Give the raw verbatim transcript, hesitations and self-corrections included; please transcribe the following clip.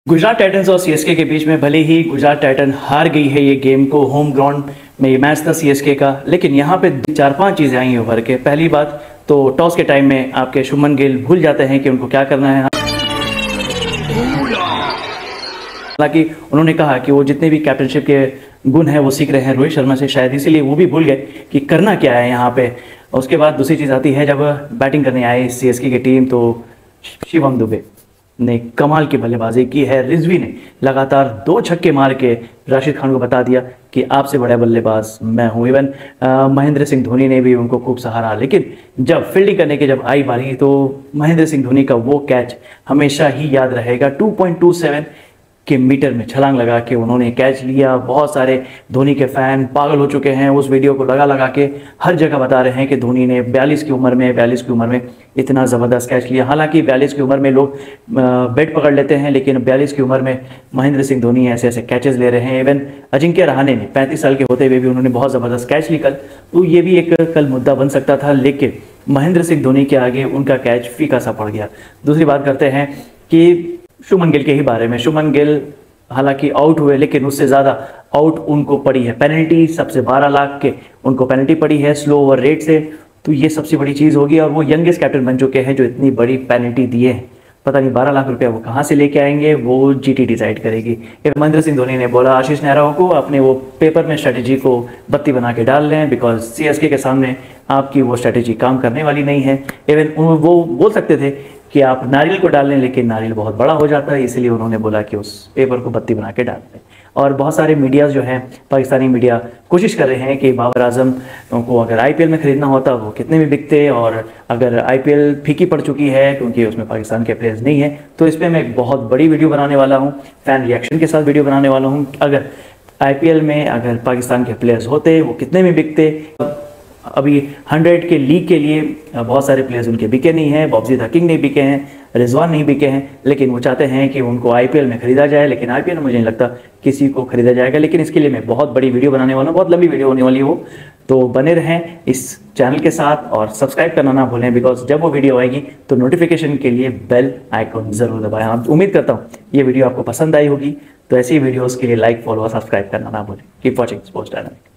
Gujarat Titans और CSK के बीच में भले ही गुजरात टाइटन हार गई है ये गेम को, होम ग्राउंड में ये मैच था सीएसके का, लेकिन यहाँ पे चार पांच चीज़ें आई हैं उभर के। पहली बात तो टॉस के टाइम में आपके शुभमन गिल भूल जाते हैं कि उनको क्या करना है। हालांकि उन्होंने कहा कि वो जितने भी कैप्टनशिप के गुण हैं वो सीख रहे हैं रोहित शर्मा से, शायद इसीलिए वो भी भूल गए कि करना क्या है यहाँ पे। उसके बाद दूसरी चीज़ आती है, जब बैटिंग करने आए सीएसके की टीम तो शिवम दुबे ने कमाल की बल्लेबाजी की है। रिजवी ने लगातार दो छक्के मार के राशिद खान को बता दिया कि आपसे बड़ा बल्लेबाज मैं हूं। इवन महेंद्र सिंह धोनी ने भी उनको खूब सहारा, लेकिन जब फील्डिंग करने की जब आई बारी तो महेंद्र सिंह धोनी का वो कैच हमेशा ही याद रहेगा। टू पॉइंट टू सेवन के मीटर में छलांग लगा के उन्होंने कैच लिया। बहुत सारे धोनी के फैन पागल हो चुके हैं, उस वीडियो को लगा लगा के हर जगह बता रहे हैं कि धोनी ने बयालीस की उम्र में बयालीस की उम्र में इतना ज़बरदस्त कैच लिया। हालांकि बयालीस की उम्र में लोग बैट पकड़ लेते हैं, लेकिन बयालीस की उम्र में महेंद्र सिंह धोनी ऐसे ऐसे कैचेस ले रहे हैं। इवन अजिंक्य रहाणे ने पैंतीस साल के होते हुए भी उन्होंने बहुत ज़बरदस्त कैच ली कल, तो ये भी एक कल मुद्दा बन सकता था, लेकिन महेंद्र सिंह धोनी के आगे उनका कैच फीका सा पड़ गया। दूसरी बात करते हैं कि शुभमन गिल के ही बारे में। शुभमन गिल हालांकि आउट हुए, लेकिन उससे ज़्यादा आउट उनको पड़ी है पेनल्टी। सबसे बारह लाख के उनको पेनल्टी पड़ी है स्लो ओवर रेट से, तो ये सबसे बड़ी चीज़ होगी। और वो यंगेस्ट कैप्टन बन चुके हैं जो इतनी बड़ी पेनल्टी दिए हैं। पता नहीं बारह लाख रुपया वो कहाँ से लेके आएंगे, वो जीटी डिसाइड करेगी। महेंद्र सिंह धोनी ने बोला आशीष नेहरा को अपने वो पेपर में स्ट्रेटेजी को बत्ती बना के डाल लें, बिकॉज सीएसके के सामने आपकी वो स्ट्रेटेजी काम करने वाली नहीं है। इवन वो बोल सकते थे कि आप नारियल को डाल लें, लेकिन नारियल बहुत बड़ा हो जाता है, इसलिए उन्होंने बोला कि उस पेपर को बत्ती बना के डाल दें। और बहुत सारे मीडिया जो हैं, पाकिस्तानी मीडिया कोशिश कर रहे हैं कि बाबर आजम को अगर आईपीएल में खरीदना होता वो कितने में बिकते, और अगर आईपीएल फीकी पड़ चुकी है क्योंकि उसमें पाकिस्तान के प्लेयर्स नहीं है, तो इस पर मैं एक बहुत बड़ी वीडियो बनाने वाला हूँ, फैन रिएक्शन के साथ वीडियो बनाने वाला हूँ। अगर आईपीएल में अगर पाकिस्तान के प्लेयर्स होते वो कितने में बिकते। अभी हंड्रेड के लीग के लिए बहुत सारे प्लेयर्स उनके बिके नहीं हैं, बॉब्जी हकीम नहीं बिके हैं, रिजवान नहीं बिके हैं, लेकिन वो चाहते हैं कि उनको आईपीएल में खरीदा जाए। लेकिन आईपीएल में मुझे नहीं लगता किसी को खरीदा जाएगा, लेकिन इसके लिए मैं बहुत बड़ी वीडियो बनाने वाला हूँ, बहुत लंबी वीडियो होने वाली हो, तो बने रहें इस चैनल के साथ और सब्सक्राइब करना ना भूलें, बिकॉज जब वो वीडियो आएगी तो नोटिफिकेशन के लिए बेल आइकॉन जरूर दबाएं। आप उम्मीद करता हूँ ये वीडियो आपको पसंद आई होगी, तो ऐसी वीडियोज़ के लिए लाइक फॉलो और सब्सक्राइब करना ना भूलें। Keep watching Sports dynamic.